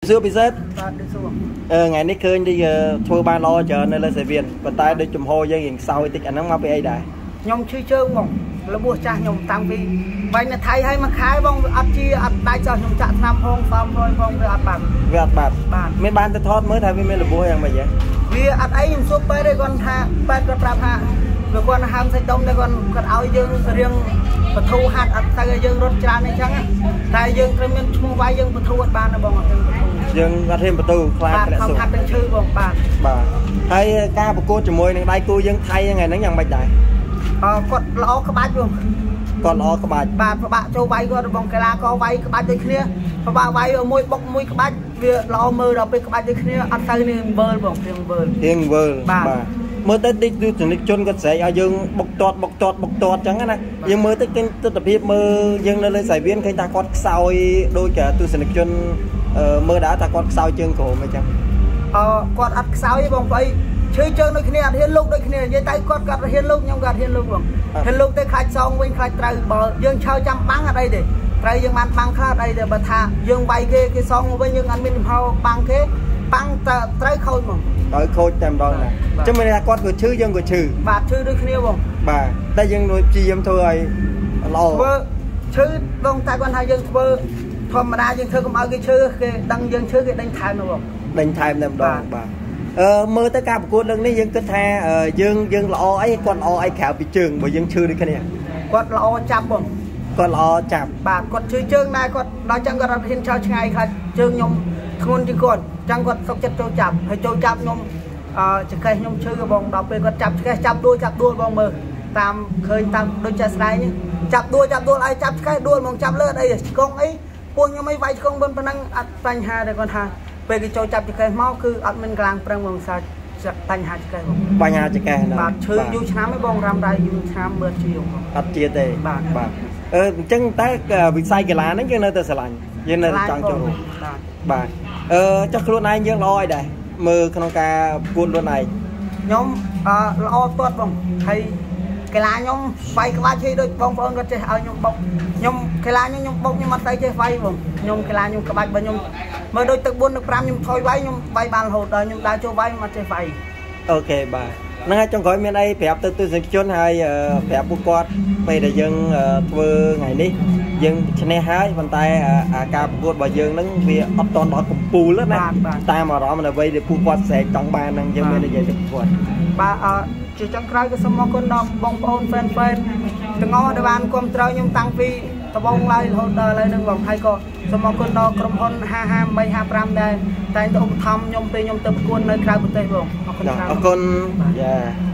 xưa bị rớt ngày nay khơi đi thua ba lo chờ nên lên sẽ viên và tay đi chùm hô dân hiện sau thì anh nó mau bị ai đại nhom chơi chơi mỏng là bùa cha nhom tăng vì vậy là thay hay mà khai bông ăn chi ăn đại cho nhom chặt nam phong phong thôi phong về ăn bạc mấy ban tới thoát mới thay với mấy là bùa hàng mà vậy vì ăn ấy nhom số bay đây con ha bay con prap ha rồi con ham xây đông đây con áo dương riêng và thu hạt ăn tay dương rốt trà này chăng tay dương thêm mua vai dương và thu hạt ban là bông dương gạt thêm tu khoa cái không hạtเป็นชื่อបងបាទហើយការប្រកួតជាមួយនឹងដៃគូយើងថៃថ្ងៃហ្នឹងយ៉ាងម៉េចដែរគាត់ល្អក្បាច់បងគាត់ល្អក្បាច់បាទប្របាក់ចូលវាយគាត់បងកីឡាករវាយក្បាច់ដូចគ្នាប្របាក់វាយមួយបុកមួយក្បាច់វាល្អមើលដល់ពេលក្បាច់ដូចគ្នាអត់ទៅនឹងវើលបងរៀងវើលបាទមើលទៅទីទស្សនិកជនគាត់ស្រែកឲ្យយើងបុកទាត់ចឹងណាយើងមើលទៅទស្សនវិជ្ជាមើលយើងនៅលើសាយវៀនឃើញថាគាត់ខ្សោយដូចទស្សនិកជនមើលដែរថាគាត់ខ្សោយជើងក្រោមអញ្ចឹងគាត់អត់ខ្សោយទេបងប្អូនឈឺជើងដូចគ្នាអត់ហ៊ានលោកដូចគ្នានិយាយទៅគាត់ហ៊ានលោកខ្ញុំក៏ហ៊ានលោកបងហ៊ានលោកទៅខ្លាចសងវិញខ្លាចត្រូវបើយើងឆើចាំបាំងអត់អីទេត្រូវយើងបានបាំងខ្លះអត់អីទេបើថាយើងវាយគេសងវិញយើងអត់មានកំហុសបាំងគេបាំងត្រូវខូចហ្មងត្រូវខូចតែម្ដងណាអញ្ចឹងមានថាគាត់ក៏ឈឺយើងក៏ឈឺបាទឈឺដូចគ្នាបងបាទតែយើងដូចព្យាយាមធ្វើឲ្យល្អធ្វើឈឺបងតែគាត់ថាយើងធ្វើធម្មតាយើងធ្វើកុំឲ្យគេឈឺគេដឹងយើងឈឺគេដេញថែមណាបងដេញថែមតែម្ដងបាទមើលទៅការប្រកួតលើកនេះយើងគិតថាយើងល្អអីគាត់ល្អអីក្រៅពីជើងបើយើងឈឺដូចគ្នាគាត់ល្អចាប់បងគាត់ល្អចាប់បាទគាត់ឈឺជើងដែរគាត់ដល់ចឹងគាត់អត់ហ៊ានចោលឆ្ងាយខ្លាចជើងខ្ញុំធ្ងន់ជាងគាត់ចឹងគាត់សុកចិត្តចូលចាប់ហើយចូលចាប់ខ្ញុំចង្កេះខ្ញុំឈឺបងដល់ពេលគាត់ចាប់ឆ្កេះចាប់ដួលបងមើលតាមឃើញតាមដូចចាស់ស្ដាយនេះចាប់ដួលឲ្យចាប់ឆ្កេះដួលហ្មងចាប់លើអីឆ្កងអីពួកខ្ញុំអីវាយឆ្កងប៉ុណ្ណឹងអត់បញ្ហាទេគាត់ថាពេលគេចូលចាប់ចង្កេះមកគឺអត់មានកម្លាំងប្រឹងបងសាច់បញ្ហាចង្កេះបងបញ្ហាចង្កេះណាបាទឈឺយូរឆ្នាំហើយបងរ៉ាំរ៉ៃយូរឆ្នាំមើលជាអត់ជាទេបាទអញ្ចឹងតែវិស័យកីឡាហ្នឹងយើងនៅតែស្រឡាញ់យើងនៅតែចង់ចូលរួមបាទចុះខ្លួនឯងយើងល្អអីដែរមើលក្នុងការប្រកួតខ្លួនឯងខ្ញុំល្អទាត់បងហើយកីឡាខ្ញុំវាយក្បាច់ជិះដូចបងប្អូនគាត់ចេះឲ្យខ្ញុំបុកខ្ញុំកីឡាខ្ញុំបុកខ្ញុំអត់ទៅចេះវាយបងខ្ញុំកីឡាខ្ញុំក្បាច់បើខ្ញុំមើលដូចទឹក4ទឹក5ខ្ញុំថយវាយខ្ញុំវាយបានរហូតដល់ខ្ញុំដើរចូលវាយខ្ញុំអត់ចេះវាយអូខេបាទហ្នឹងហើយចុងក្រោយមានអីប្រាប់ទៅទស្សនិកជនហើយប្រាប់ពួកគាត់ពេលដែលយើងធ្វើថ្ងៃនេះយើងឈ្នះហើយប៉ុន្តែការប្រកួតរបស់យើងហ្នឹងវាអត់តន់ដល់កំពូលណាតាមអារម្មណ៍អ្វីដែលពួកគាត់ស្រែកចង់បានហ្នឹងយើងមាននិយាយទៅគាត់បាទជាចុងក្រោយក៏សូមអរគុណដល់បងប្អូនហ្វេនទាំងអស់ដែលបានគ្រប់គ្រងខ្ញុំតាំងពីដំបូងឡើយរហូតដល់ឥឡូវហ្នឹងបងហើយក៏សូមអរគុណដល់ក្រុមហ៊ុន55355ដែរតែងតែឧបត្ថម្ភខ្ញុំពេលខ្ញុំទៅប្រកួតនៅក្រៅប្រទេសបងអរគុណយ៉ា